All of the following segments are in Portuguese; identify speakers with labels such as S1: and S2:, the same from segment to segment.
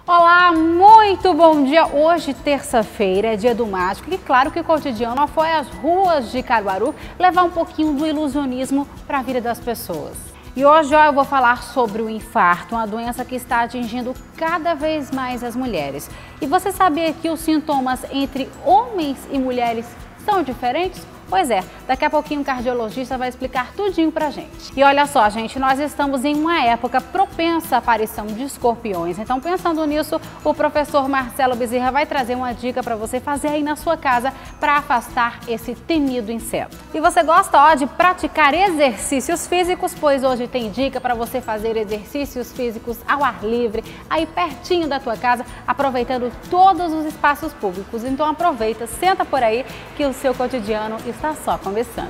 S1: Olá, muito bom dia! Hoje, terça-feira, é dia do mágico e claro que o cotidiano foi às ruas de Caruaru levar um pouquinho do ilusionismo para a vida das pessoas. E hoje eu vou falar sobre o infarto, uma doença que está atingindo cada vez mais as mulheres. E você sabia que os sintomas entre homens e mulheres são diferentes? Pois é, daqui a pouquinho o cardiologista vai explicar tudinho pra gente. E olha só, gente, nós estamos em uma época propensa à aparição de escorpiões. Então, pensando nisso, o professor Marcelo Bezerra vai trazer uma dica para você fazer aí na sua casa para afastar esse temido inseto. E você gosta de praticar exercícios físicos? Pois hoje tem dica para você fazer exercícios físicos ao ar livre, aí pertinho da tua casa, aproveitando todos os espaços públicos. Então aproveita, senta por aí que o seu cotidiano está só começando.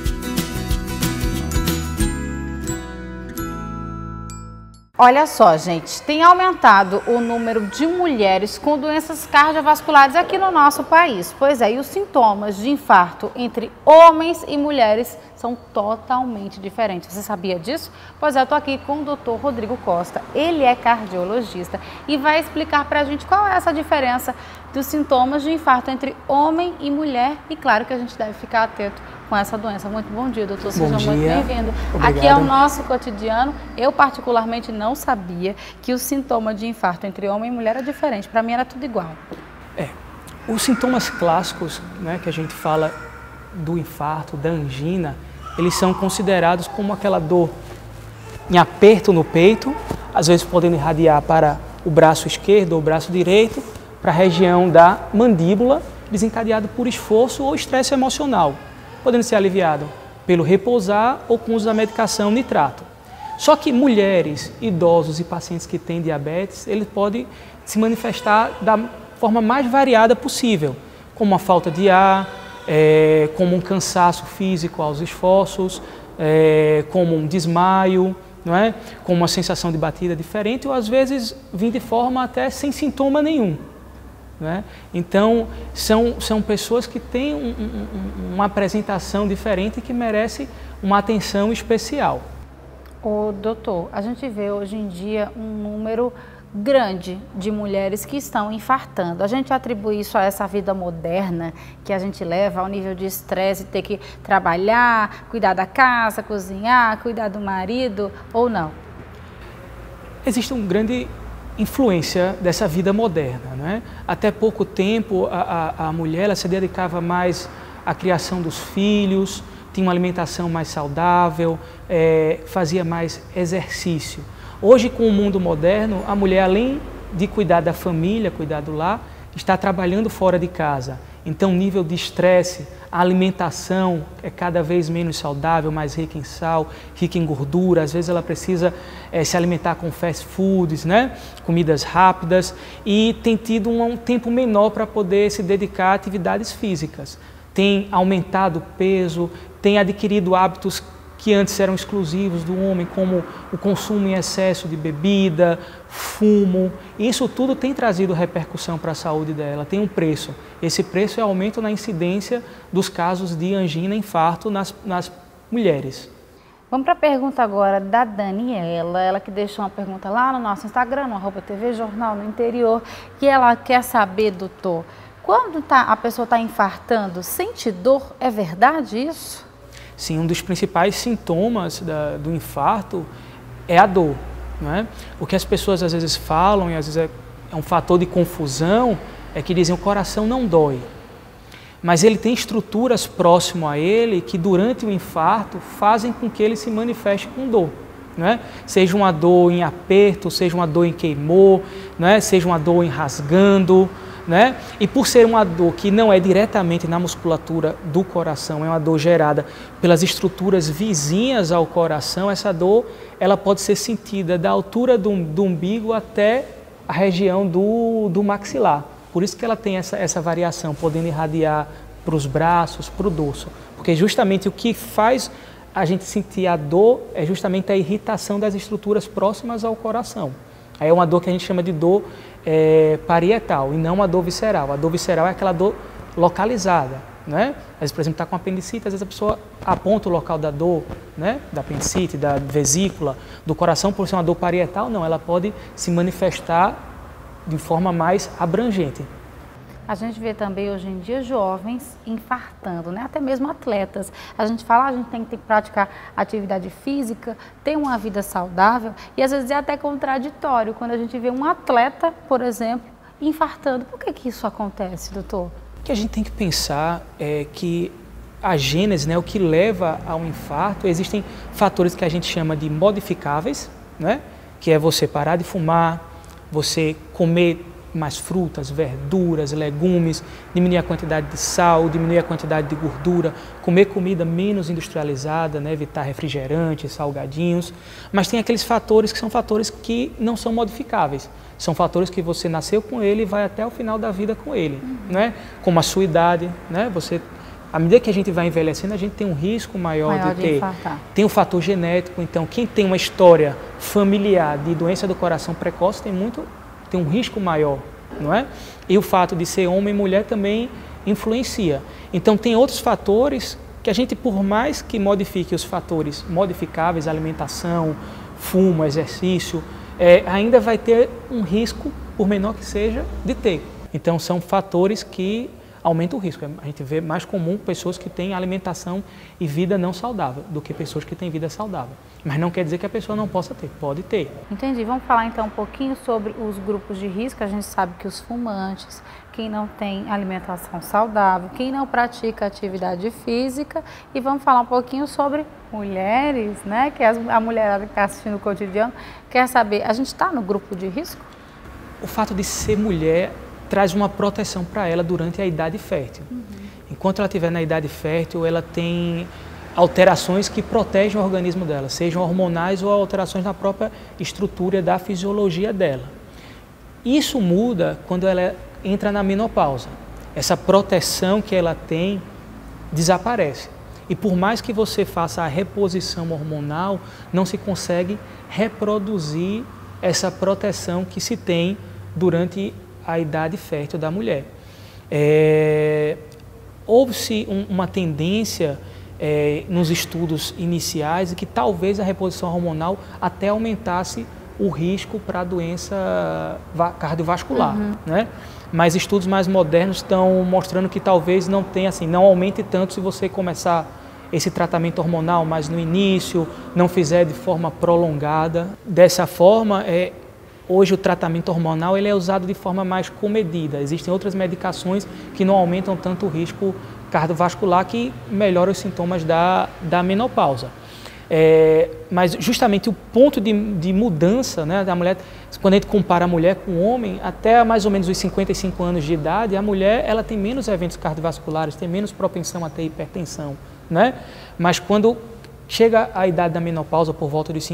S1: Olha só, gente, tem aumentado o número de mulheres com doenças cardiovasculares aqui no nosso país. Pois é, e os sintomas de infarto entre homens e mulheres são totalmente diferentes. Você sabia disso? Pois é, eu tô aqui com o Dr. Rodrigo Costa. Ele é cardiologista e vai explicar pra gente qual é essa diferença dos sintomas de infarto entre homem e mulher. E claro que a gente deve ficar atento com essa doença. Muito bom dia, doutor. Seja muito bem-vindo. Aqui é o nosso cotidiano. Eu particularmente não sabia que o sintoma de infarto entre homem e mulher é diferente. Para mim era tudo igual.
S2: Os sintomas clássicos, né, que a gente fala do infarto, da angina, eles são considerados como aquela dor em aperto no peito, às vezes podendo irradiar para o braço esquerdo ou o braço direito, para a região da mandíbula, desencadeado por esforço ou estresse emocional, podendo ser aliviado pelo repousar ou com o uso da medicação nitrato. Só que mulheres, idosos e pacientes que têm diabetes, eles podem se manifestar da forma mais variada possível, como a falta de ar, como um cansaço físico aos esforços, como um desmaio, não é? Como uma sensação de batida diferente, ou às vezes vir de forma até sem sintoma nenhum. Né? Então, são pessoas que têm uma apresentação diferente e que merecem uma atenção especial.
S1: Ô, doutor, a gente vê hoje em dia um número grande de mulheres que estão infartando. A gente atribui isso a essa vida moderna que a gente leva ao nível de estresse, ter que trabalhar, cuidar da casa, cozinhar, cuidar do marido, ou não?
S2: Existe uma grande influência dessa vida moderna, né? Até pouco tempo a mulher ela se dedicava mais à criação dos filhos, tinha uma alimentação mais saudável, fazia mais exercício. Hoje, com o mundo moderno, a mulher, além de cuidar da família, cuidar do lar, está trabalhando fora de casa. Então, o nível de estresse, a alimentação é cada vez menos saudável, mais rica em sal, rica em gordura. Às vezes ela precisa se alimentar com fast foods, né? Comidas rápidas, e tem tido um tempo menor para poder se dedicar a atividades físicas. Tem aumentado o peso, tem adquirido hábitos que antes eram exclusivos do homem, como o consumo em excesso de bebida, fumo. Isso tudo tem trazido repercussão para a saúde dela, tem um preço. Esse preço é aumento na incidência dos casos de angina e infarto nas mulheres.
S1: Vamos para a pergunta agora da Daniela, ela que deixou uma pergunta lá no nosso Instagram, no @TV Jornal no Interior, que ela quer saber, doutor, quando a pessoa está infartando, sente dor, é verdade isso?
S2: Sim, um dos principais sintomas do infarto é a dor. Né? O que as pessoas às vezes falam, e às vezes é um fator de confusão, é que dizem que o coração não dói. Mas ele tem estruturas próximo a ele que durante o infarto fazem com que ele se manifeste com dor. Né? Seja uma dor em aperto, seja uma dor em queimor, né? Seja uma dor em rasgando. Né? E por ser uma dor que não é diretamente na musculatura do coração, é uma dor gerada pelas estruturas vizinhas ao coração, essa dor ela pode ser sentida da altura do umbigo até a região do maxilar. Por isso que ela tem essa variação, podendo irradiar para os braços, para o dorso. Porque justamente o que faz a gente sentir a dor é justamente a irritação das estruturas próximas ao coração. Aí é uma dor que a gente chama de dor parietal e não uma dor visceral. A dor visceral é aquela dor localizada, né? Às vezes, por exemplo, está com apendicite, às vezes a pessoa aponta o local da dor, né? Da apendicite, da vesícula, do coração, por ser uma dor parietal, não, ela pode se manifestar de forma mais abrangente.
S1: A gente vê também hoje em dia jovens infartando, né? Até mesmo atletas. A gente fala, a gente tem que praticar atividade física, ter uma vida saudável e às vezes é até contraditório quando a gente vê um atleta, por exemplo, infartando. Por que isso acontece, doutor?
S2: O que a gente tem que pensar é que a gênese, né, o que leva ao infarto, existem fatores que a gente chama de modificáveis, né? Que é você parar de fumar, você comer mais frutas, verduras, legumes, diminuir a quantidade de sal, diminuir a quantidade de gordura, comer comida menos industrializada, né, evitar refrigerantes, salgadinhos. Mas tem aqueles fatores que são fatores que não são modificáveis. São fatores que você nasceu com ele e vai até o final da vida com ele, né? Como a sua idade, né? À medida que a gente vai envelhecendo, a gente tem um risco maior de ter. Tem o fator genético, então quem tem uma história familiar de doença do coração precoce tem um risco maior, não é? E o fato de ser homem e mulher também influencia. Então tem outros fatores que a gente, por mais que modifique os fatores modificáveis, alimentação, fumo, exercício, ainda vai ter um risco, por menor que seja, de ter. Então são fatores que aumenta o risco. A gente vê mais comum pessoas que têm alimentação e vida não saudável do que pessoas que têm vida saudável. Mas não quer dizer que a pessoa não possa ter, pode ter.
S1: Entendi. Vamos falar então um pouquinho sobre os grupos de risco. A gente sabe que os fumantes, quem não tem alimentação saudável, quem não pratica atividade física, e vamos falar um pouquinho sobre mulheres, né? Que a mulherada que está assistindo o Cotidiano quer saber, a gente está no grupo de risco?
S2: O fato de ser mulher traz uma proteção para ela durante a idade fértil. Enquanto ela estiver na idade fértil, ela tem alterações que protegem o organismo dela, sejam hormonais ou alterações na própria estrutura da fisiologia dela. Isso muda quando ela entra na menopausa. Essa proteção que ela tem desaparece. E por mais que você faça a reposição hormonal, não se consegue reproduzir essa proteção que se tem durante a idade fértil da mulher. Houve-se uma tendência nos estudos iniciais de que talvez a reposição hormonal até aumentasse o risco para a doença cardiovascular, né? Mas estudos mais modernos estão mostrando que talvez não tenha, assim, não aumente tanto se você começar esse tratamento hormonal, mas no início não fizer de forma prolongada. Dessa forma, hoje o tratamento hormonal ele é usado de forma mais comedida. Existem outras medicações que não aumentam tanto o risco cardiovascular, que melhoram os sintomas da menopausa. Mas justamente o ponto de mudança, né, da mulher, quando a gente compara a mulher com o homem, até mais ou menos os 55 anos de idade, a mulher ela tem menos eventos cardiovasculares, tem menos propensão a ter hipertensão, né? Mas quando chega a idade da menopausa, por volta de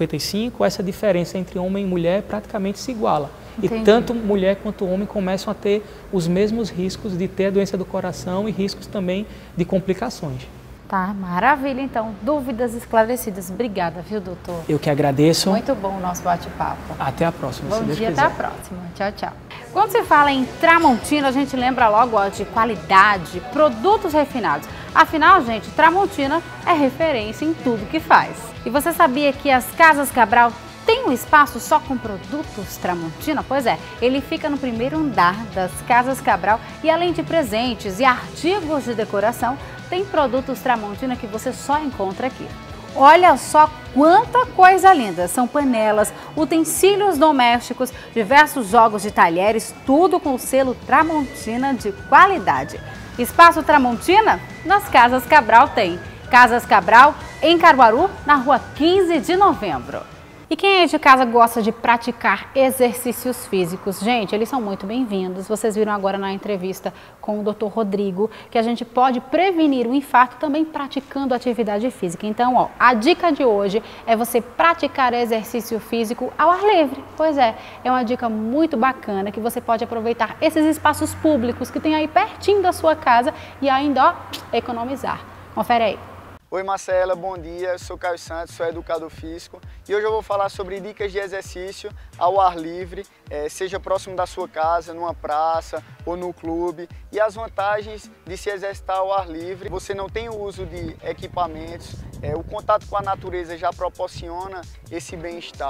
S2: 55, essa diferença entre homem e mulher praticamente se iguala. Entendi. E tanto mulher quanto homem começam a ter os mesmos riscos de ter a doença do coração e riscos também de complicações.
S1: Tá, maravilha. Então, dúvidas esclarecidas. Obrigada, viu, doutor?
S2: Eu que agradeço.
S1: Muito bom o nosso bate-papo.
S2: Até a próxima,
S1: se Deus quiser. Bom dia, até a próxima. Tchau, tchau. Quando se fala em Tramontina, a gente lembra logo de qualidade, produtos refinados. Afinal, gente, Tramontina é referência em tudo que faz. E você sabia que as Casas Cabral tem um espaço só com produtos Tramontina? Pois é, ele fica no primeiro andar das Casas Cabral e além de presentes e artigos de decoração, tem produtos Tramontina que você só encontra aqui. Olha só quanta coisa linda! São panelas, utensílios domésticos, diversos jogos de talheres, tudo com o selo Tramontina de qualidade. Espaço Tramontina? Nas Casas Cabral tem. Casas Cabral, em Caruaru, na rua 15 de novembro. E quem é de casa gosta de praticar exercícios físicos? Gente, eles são muito bem-vindos. Vocês viram agora na entrevista com o Dr. Rodrigo que a gente pode prevenir o infarto também praticando atividade física. Então, a dica de hoje é você praticar exercício físico ao ar livre. Pois é uma dica muito bacana que você pode aproveitar esses espaços públicos que tem aí pertinho da sua casa e ainda, economizar. Confere aí.
S3: Oi Marcela, bom dia, eu sou Caio Santos, sou educador físico e hoje eu vou falar sobre dicas de exercício ao ar livre, seja próximo da sua casa, numa praça ou no clube, e as vantagens de se exercitar ao ar livre. Você não tem o uso de equipamentos, o contato com a natureza já proporciona esse bem-estar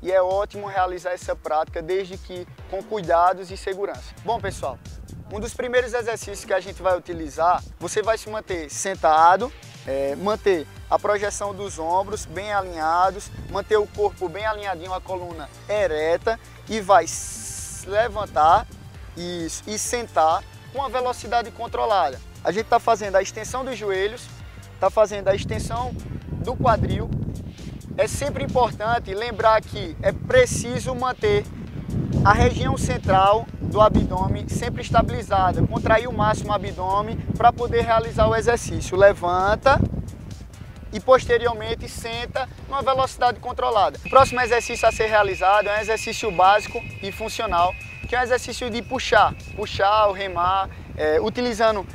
S3: e é ótimo realizar essa prática desde que com cuidados e segurança. Bom, pessoal, um dos primeiros exercícios que a gente vai utilizar, você vai se manter sentado, manter a projeção dos ombros bem alinhados, manter o corpo bem alinhadinho, a coluna ereta e vai levantar e sentar com uma velocidade controlada. A gente está fazendo a extensão dos joelhos, está fazendo a extensão do quadril. É sempre importante lembrar que é preciso manter a região central do abdômen sempre estabilizada, contrair o máximo o abdômen para poder realizar o exercício. Levanta e posteriormente senta numa velocidade controlada. O próximo exercício a ser realizado é um exercício básico e funcional, que é um exercício de puxar ou remar, utilizando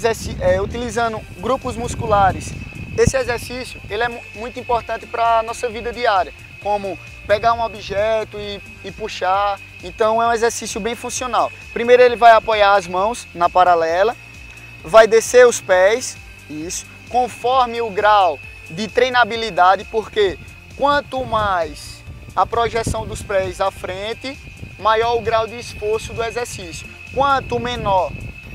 S3: grupos musculares. Esse exercício ele é muito importante para a nossa vida diária, como pegar um objeto e puxar. Então é um exercício bem funcional. Primeiro ele vai apoiar as mãos na paralela, vai descer os pés, isso, conforme o grau de treinabilidade, porque quanto mais a projeção dos pés à frente, maior o grau de esforço do exercício. Quanto menor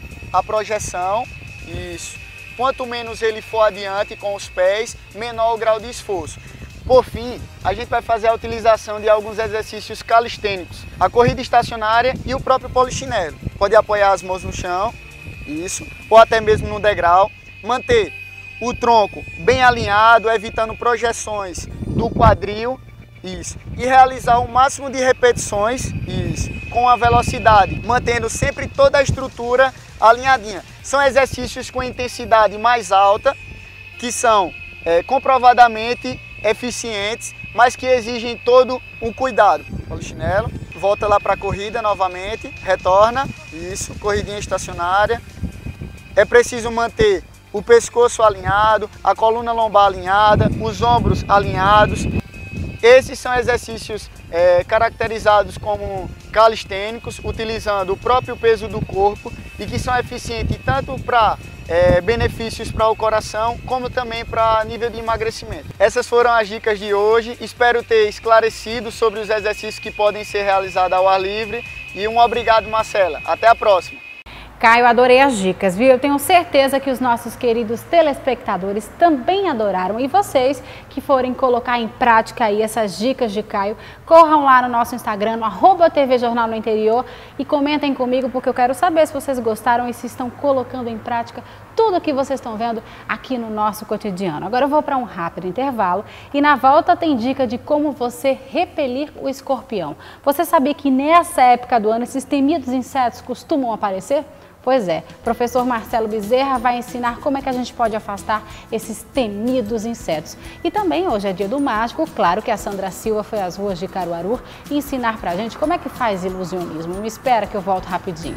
S3: a projeção, isso, quanto menos ele for adiante com os pés, menor o grau de esforço. Por fim, a gente vai fazer a utilização de alguns exercícios calistênicos, a corrida estacionária e o próprio polichinelo. Pode apoiar as mãos no chão, isso, ou até mesmo no degrau, manter o tronco bem alinhado, evitando projeções do quadril, isso, e realizar o máximo de repetições, isso, com a velocidade, mantendo sempre toda a estrutura alinhadinha. São exercícios com intensidade mais alta, que são comprovadamente eficientes, mas que exigem todo um cuidado. Polichinelo, volta lá para a corrida novamente, retorna, isso, corridinha estacionária. É preciso manter o pescoço alinhado, a coluna lombar alinhada, os ombros alinhados. Esses são exercícios caracterizados como calistênicos, utilizando o próprio peso do corpo e que são eficientes tanto para benefícios para o coração, como também para nível de emagrecimento. Essas foram as dicas de hoje, espero ter esclarecido sobre os exercícios que podem ser realizados ao ar livre e um obrigado, Marcela. Até a próxima!
S1: Caio, adorei as dicas, viu? Eu tenho certeza que os nossos queridos telespectadores também adoraram. E vocês que forem colocar em prática aí essas dicas de Caio, corram lá no nosso Instagram, no @TV Jornal no Interior, e comentem comigo, porque eu quero saber se vocês gostaram e se estão colocando em prática tudo o que vocês estão vendo aqui no nosso cotidiano. Agora eu vou para um rápido intervalo e na volta tem dica de como você repelir o escorpião. Você sabia que nessa época do ano esses temidos insetos costumam aparecer? Pois é, o professor Marcelo Bezerra vai ensinar como é que a gente pode afastar esses temidos insetos. E também hoje é dia do mágico, claro que a Sandra Silva foi às ruas de Caruaru ensinar pra gente como é que faz ilusionismo. Me espera que eu volto rapidinho.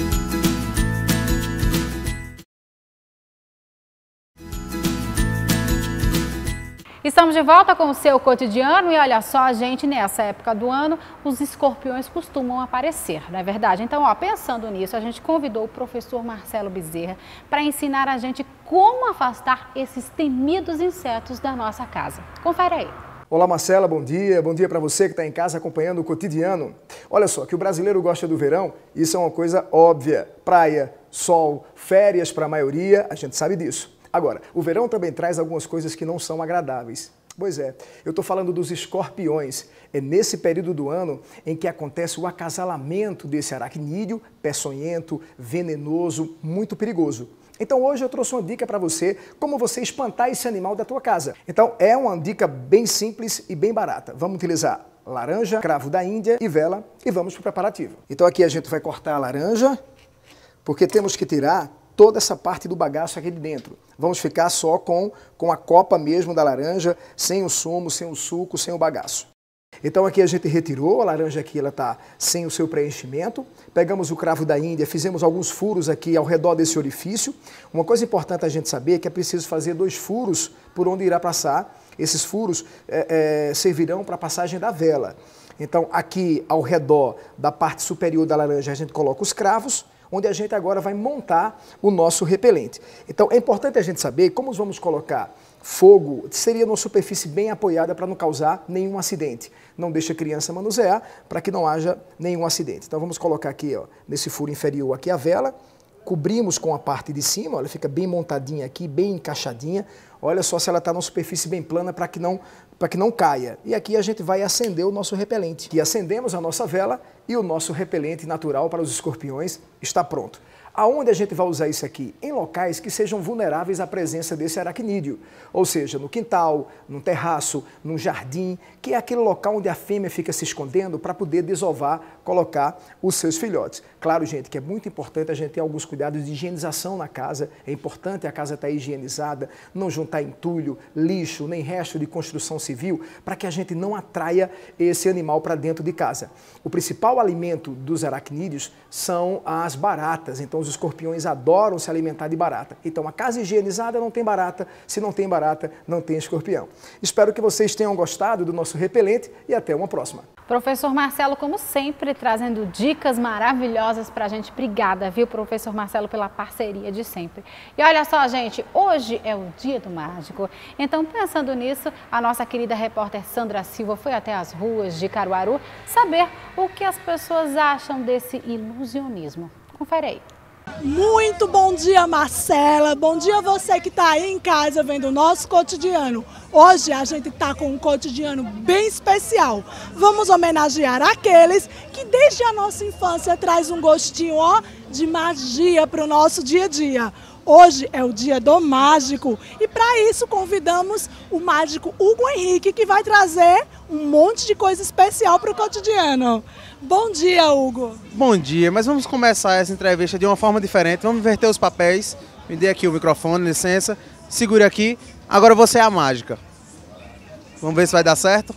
S1: Estamos de volta com o seu cotidiano e olha só, gente, nessa época do ano os escorpiões costumam aparecer, não é verdade? Então, pensando nisso, a gente convidou o professor Marcelo Bezerra para ensinar a gente como afastar esses temidos insetos da nossa casa. Confere aí.
S4: Olá, Marcela, bom dia para você que está em casa acompanhando o cotidiano. Olha só, que o brasileiro gosta do verão, isso é uma coisa óbvia. Praia, sol, férias para a maioria, a gente sabe disso. Agora, o verão também traz algumas coisas que não são agradáveis. Pois é, eu estou falando dos escorpiões. É nesse período do ano em que acontece o acasalamento desse aracnídeo peçonhento, venenoso, muito perigoso. Então hoje eu trouxe uma dica para você, como você espantar esse animal da tua casa. Então é uma dica bem simples e bem barata. Vamos utilizar laranja, cravo da Índia e vela e vamos para o preparativo. Então aqui a gente vai cortar a laranja, porque temos que tirar toda essa parte do bagaço aqui de dentro. Vamos ficar só com a copa mesmo da laranja, sem o sumo, sem o suco, sem o bagaço. Então aqui a gente retirou, a laranja aqui ela está sem o seu preenchimento. Pegamos o cravo da Índia, fizemos alguns furos aqui ao redor desse orifício. Uma coisa importante a gente saber é que é preciso fazer 2 furos por onde irá passar. Esses furos servirão para a passagem da vela. Então aqui ao redor da parte superior da laranja a gente coloca os cravos, onde a gente agora vai montar o nosso repelente. Então é importante a gente saber como vamos colocar fogo seria numa superfície bem apoiada para não causar nenhum acidente. Não deixa a criança manusear para que não haja nenhum acidente. Então vamos colocar aqui, ó, nesse furo inferior aqui a vela, cobrimos com a parte de cima, ela fica bem montadinha aqui, bem encaixadinha. Olha só se ela está numa superfície bem plana para que não caia. E aqui a gente vai acender o nosso repelente. E acendemos a nossa vela e o nosso repelente natural para os escorpiões está pronto. Aonde a gente vai usar isso aqui? Em locais que sejam vulneráveis à presença desse aracnídeo, ou seja, no quintal, num terraço, num jardim, que é aquele local onde a fêmea fica se escondendo para poder desovar, colocar os seus filhotes. Claro, gente, que é muito importante a gente ter alguns cuidados de higienização na casa, é importante a casa estar higienizada, não juntar entulho, lixo, nem resto de construção civil, para que a gente não atraia esse animal para dentro de casa. O principal alimento dos aracnídeos são as baratas, então os escorpiões adoram se alimentar de barata. Então a casa higienizada não tem barata, se não tem barata, não tem escorpião. Espero que vocês tenham gostado do nosso repelente e até uma próxima.
S1: Professor Marcelo, como sempre, trazendo dicas maravilhosas pra gente. Obrigada, viu, professor Marcelo, pela parceria de sempre. E olha só, gente, hoje é o Dia do Mágico. Então, pensando nisso, a nossa querida repórter Sandra Silva foi até as ruas de Caruaru saber o que as pessoas acham desse ilusionismo. Confere aí.
S5: Muito bom dia, Marcela. Bom dia você que está aí em casa vendo o nosso cotidiano. Hoje a gente está com um cotidiano bem especial. Vamos homenagear aqueles que desde a nossa infância traz um gostinho, ó, de magia para o nosso dia a dia. Hoje é o Dia do Mágico e para isso convidamos o mágico Hugo Henrique, que vai trazer um monte de coisa especial para o cotidiano. Bom dia, Hugo.
S6: Bom dia, mas vamos começar essa entrevista de uma forma diferente. Vamos inverter os papéis. Me dê aqui o microfone, licença. Segure aqui. Agora você é a mágica. Vamos ver se vai dar certo.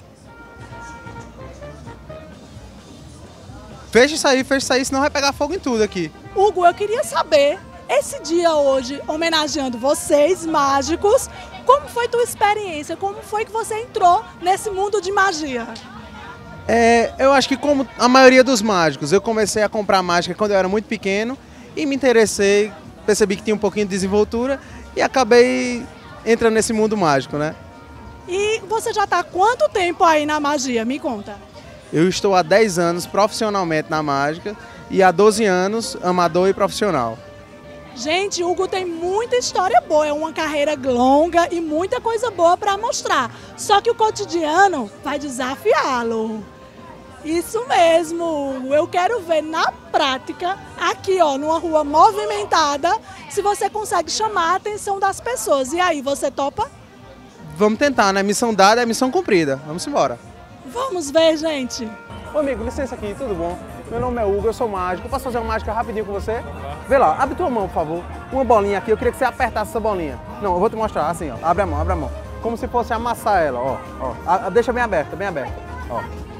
S6: Fecha isso aí, senão vai pegar fogo em tudo aqui.
S5: Hugo, eu queria saber, esse dia hoje, homenageando vocês, mágicos, como foi tua experiência? Como foi que você entrou nesse mundo de magia?
S6: Eu acho que como a maioria dos mágicos, eu comecei a comprar mágica quando eu era muito pequeno e me interessei, percebi que tinha um pouquinho de desenvoltura e acabei entrando nesse mundo mágico, né?
S5: E você já está há quanto tempo aí na magia? Me conta.
S6: Eu estou há 10 anos profissionalmente na mágica e há 12 anos amador e profissional.
S5: Gente, Hugo tem muita história boa, é uma carreira longa e muita coisa boa para mostrar. Só que o cotidiano vai desafiá-lo. Isso mesmo, Hugo. Eu quero ver na prática, aqui ó, numa rua movimentada, se você consegue chamar a atenção das pessoas. E aí, você topa?
S6: Vamos tentar, né? Missão dada é missão cumprida. Vamos embora.
S5: Vamos ver, gente.
S6: Ô amigo, licença aqui, tudo bom? Meu nome é Hugo, eu sou mágico. Posso fazer uma mágica rapidinho com você? Vê lá, abre tua mão, por favor. Uma bolinha aqui, eu queria que você apertasse essa bolinha. Não, eu vou te mostrar, assim, ó. Abre a mão, abre a mão. Como se fosse amassar ela, ó. Ó. Deixa bem aberta, ó.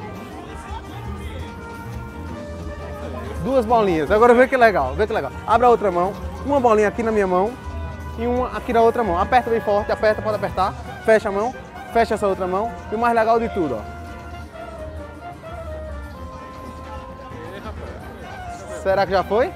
S6: 2 bolinhas. Agora vê que legal, vê que legal. Abre a outra mão. Uma bolinha aqui na minha mão e uma aqui na outra mão. Aperta bem forte, aperta, pode apertar. Fecha a mão, fecha essa outra mão. E o mais legal de tudo, ó. Será que já foi?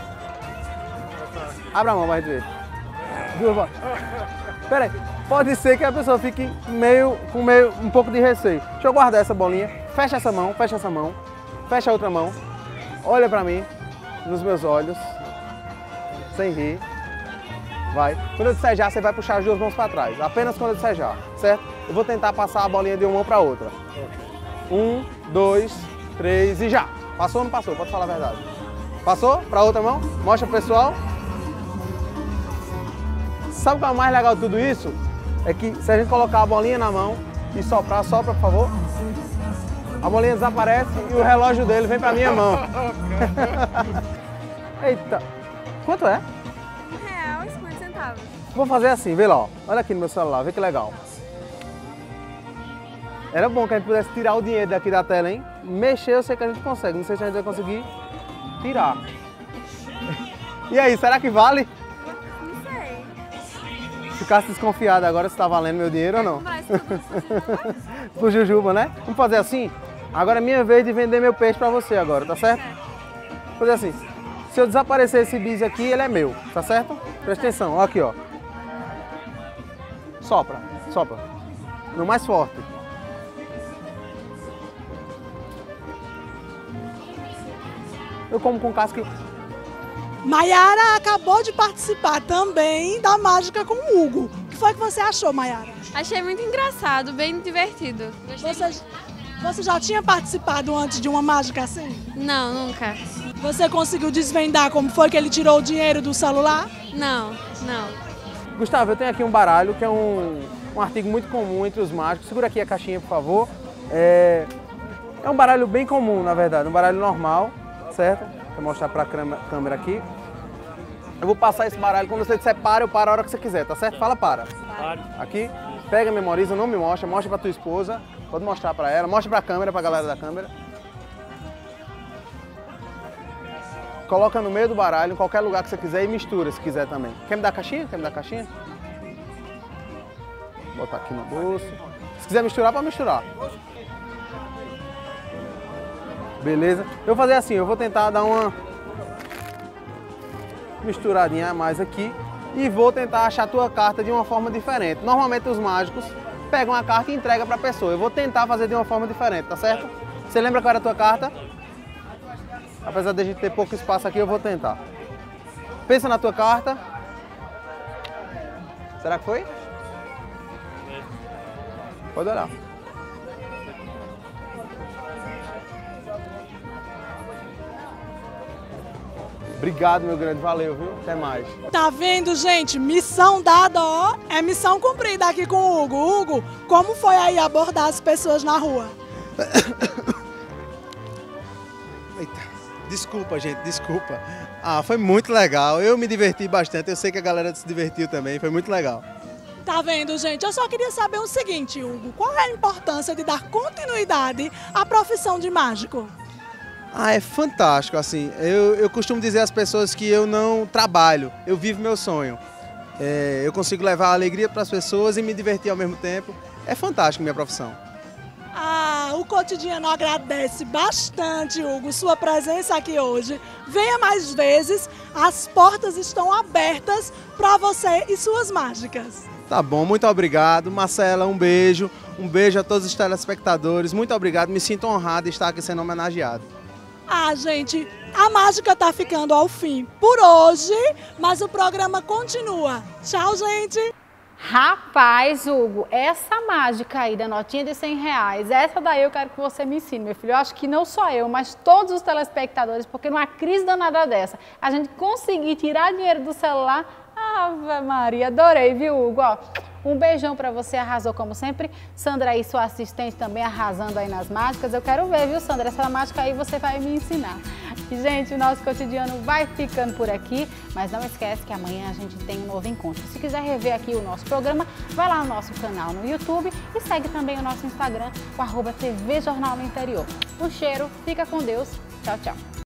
S6: Abre a mão pra gente ver. 2 bolas. Pera aí, pode ser que a pessoa fique com um pouco de receio. Deixa eu guardar essa bolinha. Fecha essa mão, fecha essa mão. Fecha a outra mão. Olha pra mim, nos meus olhos. Sem rir. Vai. Quando eu disser já, você vai puxar as 2 mãos pra trás. Apenas quando eu disser já, certo? Eu vou tentar passar a bolinha de uma mão pra outra. 1, 2, 3 e já. Passou ou não passou? Pode falar a verdade. Passou? Para outra mão? Mostra pro pessoal. Sabe o que é o mais legal de tudo isso? É que se a gente colocar a bolinha na mão e soprar, sopra, por favor. A bolinha desaparece e o relógio dele vem pra minha mão. Eita. Quanto é?
S7: R$1,50.
S6: Vou fazer assim, vê lá, ó. Olha aqui no meu celular, vê que legal. Era bom que a gente pudesse tirar o dinheiro daqui da tela, hein? Mexer eu sei que a gente consegue, não sei se a gente vai conseguir tirar. E aí, será que vale?
S7: Não sei.
S6: Ficasse desconfiado agora se tá valendo meu dinheiro ou não?
S7: Parece que
S6: Pro Jujuba, né? Vamos fazer assim? Agora é minha vez de vender meu peixe pra você agora, tá certo? Vou fazer assim. Se eu desaparecer esse bis aqui, ele é meu, tá certo? Presta atenção, ó aqui, ó. Sopra, sopra. No mais forte. Eu como com casca.
S5: Maiara acabou de participar também da mágica com o Hugo. O que foi que você achou, Maiara?
S7: Achei muito engraçado, bem divertido.
S5: Você já tinha participado antes de uma mágica assim?
S7: Não, nunca.
S5: Você conseguiu desvendar como foi que ele tirou o dinheiro do celular?
S7: Não.
S6: Gustavo, eu tenho aqui um baralho que é um artigo muito comum entre os mágicos. Segura aqui a caixinha, por favor. É um baralho bem comum, na verdade, um baralho normal, certo? Vou mostrar para a câmera aqui. Eu vou passar esse baralho, quando você disser para, eu paro a hora que você quiser, tá certo? Fala para. Aqui, pega, memoriza, não me mostra para tua esposa, pode mostrar para ela, mostra para a câmera, para a galera da câmera. Coloca no meio do baralho, em qualquer lugar que você quiser e mistura se quiser também. Quer me dar a caixinha? Quer me dar a caixinha? Vou botar aqui no bolso. Se quiser misturar, pode misturar. Beleza? Eu vou fazer assim, eu vou tentar dar uma misturadinha a mais aqui e vou tentar achar a tua carta de uma forma diferente. Normalmente os mágicos pegam a carta e entregam para a pessoa. Eu vou tentar fazer de uma forma diferente, tá certo? Você lembra qual era a tua carta? Apesar de a gente ter pouco espaço aqui, eu vou tentar. Pensa na tua carta. Será que foi? Pode olhar. Obrigado, meu grande. Valeu, viu? Até mais.
S5: Tá vendo, gente? Missão dada, ó. É missão cumprida aqui com o Hugo. Hugo, como foi aí abordar as pessoas na rua?
S8: Eita. Desculpa, gente, desculpa. Foi muito legal. Eu me diverti bastante. Eu sei que a galera se divertiu também. Foi muito legal.
S5: Tá vendo, gente? Eu só queria saber o seguinte, Hugo. Qual é a importância de dar continuidade à profissão de mágico?
S8: É fantástico, assim. Eu costumo dizer às pessoas que eu não trabalho, eu vivo meu sonho. Eu consigo levar alegria para as pessoas e me divertir ao mesmo tempo. É fantástico minha profissão.
S5: O Cotidiano agradece bastante, Hugo, sua presença aqui hoje. Venha mais vezes, as portas estão abertas para você e suas mágicas.
S8: Tá bom, muito obrigado. Marcela, um beijo a todos os telespectadores. Muito obrigado, me sinto honrado de estar aqui sendo homenageado.
S5: Gente, a mágica tá ficando ao fim por hoje, mas o programa continua. Tchau, gente!
S1: Rapaz, Hugo, essa mágica aí da notinha de R$100, essa daí eu quero que você me ensine, meu filho. Eu acho que não só eu, mas todos os telespectadores, porque numa crise danada dessa, a gente conseguir tirar dinheiro do celular, Ave Maria, adorei, viu, Hugo? Ó, um beijão pra você, arrasou como sempre. Sandra aí, sua assistente também arrasando aí nas mágicas. Eu quero ver, viu, Sandra? Essa mágica aí você vai me ensinar. Gente, o nosso cotidiano vai ficando por aqui, mas não esquece que amanhã a gente tem um novo encontro. Se quiser rever aqui o nosso programa, vai lá no nosso canal no YouTube e segue também o nosso Instagram, o @TV Jornal no Interior. Um cheiro, fica com Deus, tchau, tchau.